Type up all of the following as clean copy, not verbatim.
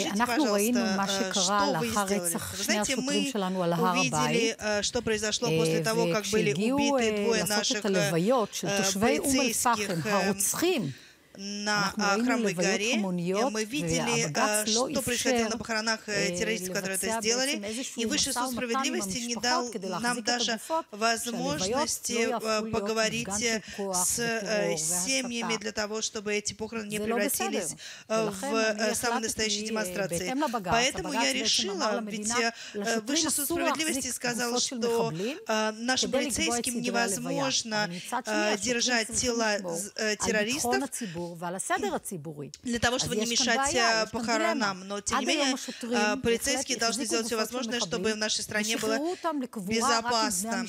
Расскажите, אנחנו ראינו מה пожалуйста, שקרה что вы לאחר сделали? רצח Вы שני знаете, השוטרים мы שלנו על הר увидели, הבית, что произошло после того, как были וכשהגיעו убиты двое לעשות את наших הלוויות של תושבי אום אל-פחם, полицейских הרוצחים, на אנחנו ראינו Храмовой לוויות горе. המוניות, Мы видели, והבג"ץ לא что происходило אפשר на похоронах террористов, которые это לבצע сделали, בעצם и איזשהו Высший משא суд ומתן עם справедливости не дал המשפחות כדי нам להחזיק את даже הגופות, שהלוויות לא возможности יהפכו להיות מפגן поговорить של כוח с וטרור семьями והסתה. для того, чтобы эти похороны не זה לא בסדר. превратились ולכן אני в самые настоящие החלטתי, демонстрации. בהתאם לבג"ץ, Поэтому הבג"ץ я בעצם אמר решила, ведь למדינה, לשוטרים Высший суд אסור справедливости להחזיק сказал, גופות של что מחבלים, нашим כדי לקבוע את полицейским סדרי הלוויה. невозможно אבל מצד שני, השוטרים держать צריכים тела לשמור על террористов ביטחון הציבור ועל הסדר הציבורי. для того, чтобы не мешать похоронам. Но, тем не менее, полицейские должны сделать все возможное, чтобы в нашей стране было безопасно.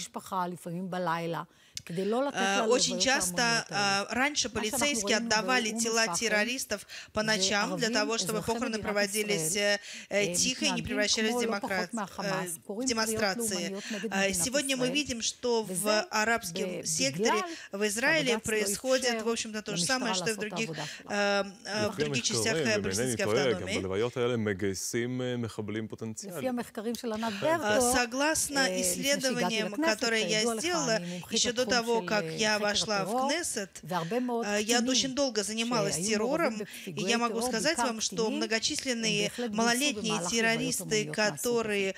Очень часто раньше полицейские отдавали тела террористов по ночам для того, чтобы похороны проводились тихо и не превращались в демонстрации. Сегодня мы видим, что в арабском секторе в Израиле происходит, в общем-то, то же самое, что и в других частях палестинской автономии. Согласно исследованиям, которые я сделала, еще до того, как я вошла в Кнессет, я очень долго занималась террором, и я могу сказать вам, что многочисленные малолетние террористы, которые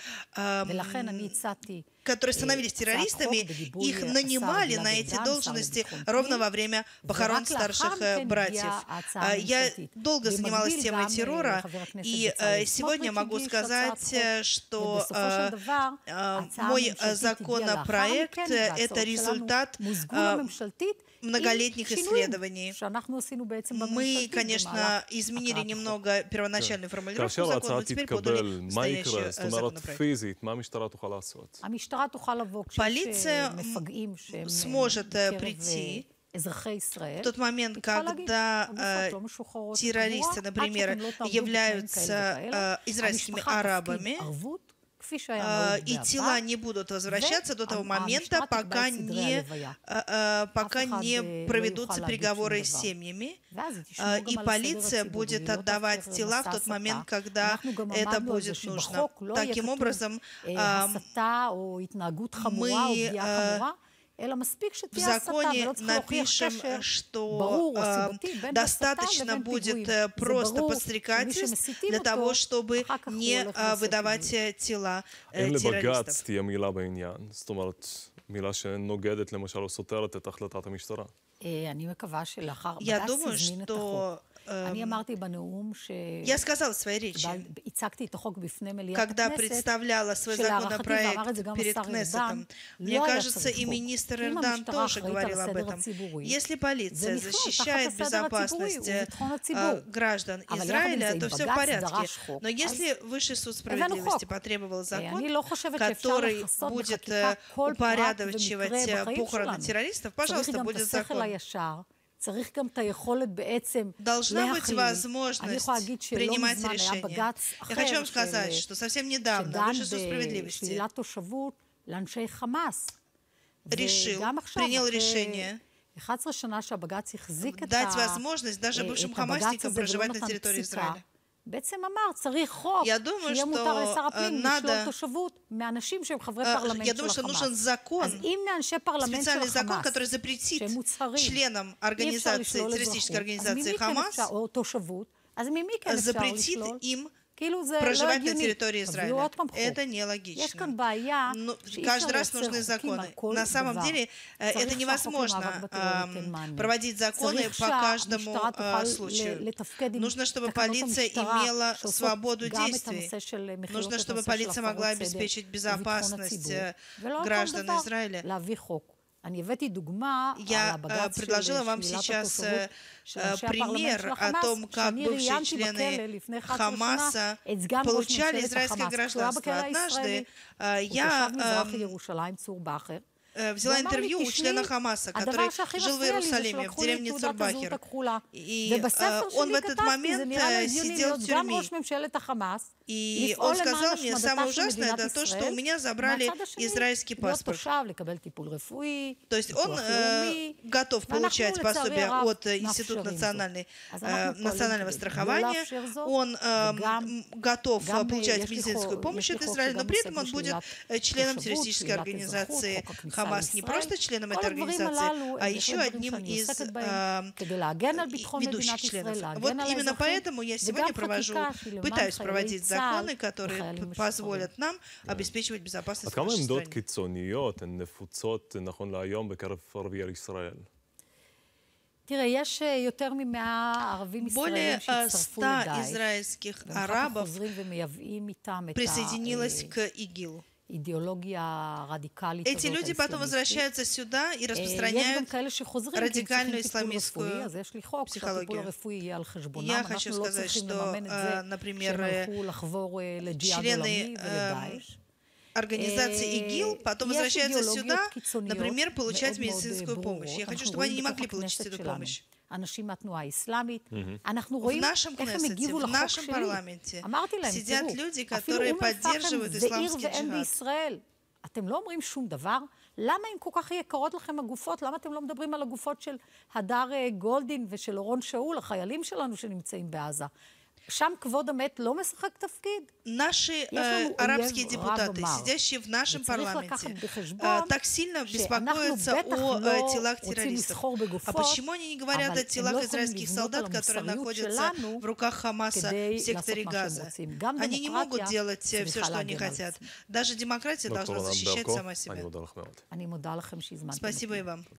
становились террористами, их нанимали на эти должности ровно во время похорон старших братьев. Я долго занималась темой террора, и сегодня могу сказать, что мой законопроект – это результат многолетних исследований. Мы, конечно, изменили немного первоначальную формулировку закона, но теперь подали настоящий законопроект. Полиция сможет прийти в тот момент, когда террористы, например, являются израильскими арабами, и тела не будут возвращаться до того момента, пока не проведутся переговоры с семьями, и полиция будет отдавать тела в тот момент, когда это будет нужно. Таким образом, мы в законе напишем, что достаточно будет просто подстрекательств для того, чтобы не выдавать тела террористов. Я думаю, что я сказала в своей речи, когда представляла свой законопроект перед Кнессетом, мне кажется, и министр Эрдан тоже говорил об этом. Если полиция защищает безопасность граждан Израиля, то все в порядке. Но если Высший суд справедливости потребовал закон, который будет упорядочивать похороны террористов, пожалуйста, будет закон. Должна быть возможность принимать решения. Я хочу вам сказать, что совсем недавно Высший суд справедливости принял решение дать возможность даже бывшим хамасникам проживать на территории Израиля. Я думаю, что нужен закон, специальный закон, который запретит членам террористической организации Хамас, запретит им проживать на территории Израиля. Это нелогично. Но каждый раз нужны законы. На самом деле это невозможно проводить законы по каждому случаю. Нужно, чтобы полиция имела свободу действий. Нужно, чтобы полиция могла обеспечить безопасность граждан Израиля. Я предложила вам сейчас пример о том, как бывшие члены Хамаса получали израильское гражданство. Однажды я взяла интервью у члена Хамаса, который жил в Иерусалиме, в деревне Цурбахер. И он в этот момент сидел в тюрьме. И он сказал мне, самое ужасное, это то, что у меня забрали израильский паспорт. То есть он готов получать пособие от Института национального страхования, он готов получать медицинскую помощь от Израиля, но при этом он будет членом террористической организации Хамас. Не просто членом этой организации, а еще одним из ведущих членов. Вот именно поэтому я сегодня пытаюсь проводить законы, которые позволят нам обеспечивать безопасность в нашей стране. עמדות קיצוניות הן נפוצות נכון להיום בקרב ערביי ישראל? תראה, יש יותר מ100 ערבים ישראלים שהצטרפו לדאעש, והם חוזרים ומייבאים איתם את האידיאולוגיה הרדיקלית הזאת. Эти люди потом возвращаются сюда и распространяют радикальную исламистскую психологию. Я хочу сказать, что, например, члены организации ИГИЛ потом возвращаются сюда, например, получать медицинскую помощь. Я хочу, чтобы они не могли получить эту помощь. В нашем Кнессете, в нашем парламенте сидят люди, которые поддерживают исламский джихад. אתם לא אומרים שום דבר? למה הם כל כך יקרות לכם הגופות? למה אתם לא מדברים על הגופות של הדר גולדין ושל אורון שאול, החיילים שלנו שנמצאים בעזה? שם כבוד המת לא משחק תפקיד. Наши арабские депутаты, сидящие в нашем парламенте, так сильно беспокоятся о телах террористов. А почему они не говорят о телах израильских солдат, которые находятся в руках Хамаса в секторе Газа? Они не могут делать все, что они хотят. Даже демократия должна защищать сама себя. Спасибо и вам.